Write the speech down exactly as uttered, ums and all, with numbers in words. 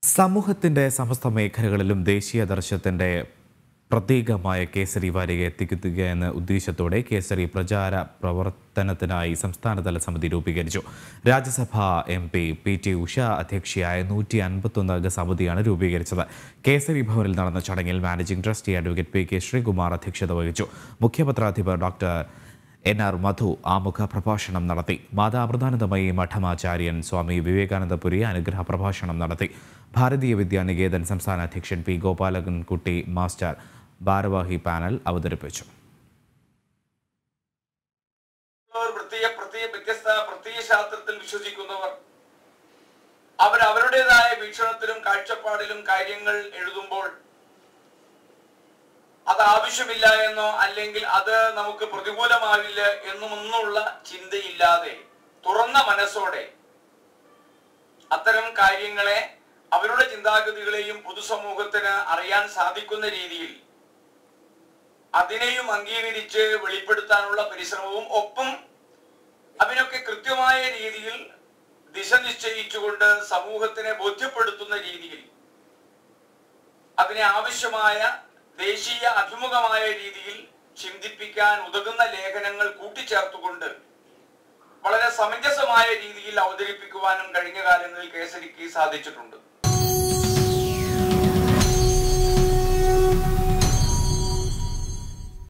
സമൂഹത്തിന്റെ സമസ്ത മേഖലകളിലും ദേശീയ ദർശനത്തിന്റെ പ്രത്യേകമായ കേസരി വാരിക എത്തിക്കുക എന്ന ഉദ്ദേശത്തോടെ കേസരി പ്രചാര പ്രവർത്തനത്തിനായി സംസ്ഥാനതല സമിതി രൂപീകരിച്ചു. Rajya Sabha M P P T Usha അധ്യക്ഷയായ നൂറ്റി അൻപത്തൊന്ന് അംഗ സമിതിയാണ് രൂപീകരിച്ചത്. കേസരി ഭവനിൽ നടന്ന ചടങ്ങിൽ managing trustee advocate P K Sreekumar അധ്യക്ഷത വഹിച്ചു. മുഖ്യപത്രാധിപർ ഡോക്ടർ എൻ ആർ മധു ആമുഖ പ്രഭാഷണം നടത്തി. മാതാമൃതാനന്ദമയി മഠമാചാര്യൻ സ്വാമി വിവേകാനന്ദപുരി അനുഗ്രഹ പ്രഭാഷണം നടത്തി. ഭാരതീയ വിദ്യാനികേതൻ സംസ്ഥാന അധ്യക്ഷൻ പി ഗോപാലൻകുട്ടി മാസ്റ്റർ ഭാരവാഹി പാനൽ അവതരിപ്പിച്ചു. പ്രത്യയശാസ്ത്രത്തിൽ വിശ്വസിക്കുന്നവർ അവർ അവരുടേതായ വീക്ഷണത്തിലും കാഴ്ചപ്പാടിലും കാര്യങ്ങൾ എഴുതുമ്പോൾ അത് ആവശ്യമില്ല എന്നോ അല്ലെങ്കിൽ അത് നമുക്ക് പ്രതികൂലമാവില്ല എന്നുമൊന്നുള്ള ചിന്തയില്ലാതെ തുറന്ന മനസ്സോടെ അത്തരം കാര്യങ്ങളെ അവരുടെ ചിന്താഗതികളെയും പൊതുസമൂഹത്തിന് അറിയാൻ സാധിക്കുന്ന രീതിയിൽ അതിനെയും അംഗീകരിച്ച് വെളിപ്പെടുത്താനുള്ള പരിശ്രമവും ഒപ്പം അതിനൊക്കെ കൃത്യമായ രീതിയിൽ ദിശ നിശ്ചയിച്ചുകൊണ്ട് സമൂഹത്തിനെ ബോധ്യപ്പെടുത്തുന്ന രീതിയിൽ അതിനെ ആവശ്യമായ ദേശീയ അഭിമുഖമായ രീതിയിൽ ചിന്തിപ്പിക്കാൻ ഉതകുന്ന ലേഖനങ്ങൾ കൂട്ടിച്ചേർത്തുകൊണ്ട് വളരെ സമഞ്ജസമായ രീതിയിൽ അവതരിപ്പിക്കുവാനും കഴിഞ്ഞ കാലങ്ങളിൽ കേസരിക്ക് സാധിച്ചിട്ടുണ്ട്.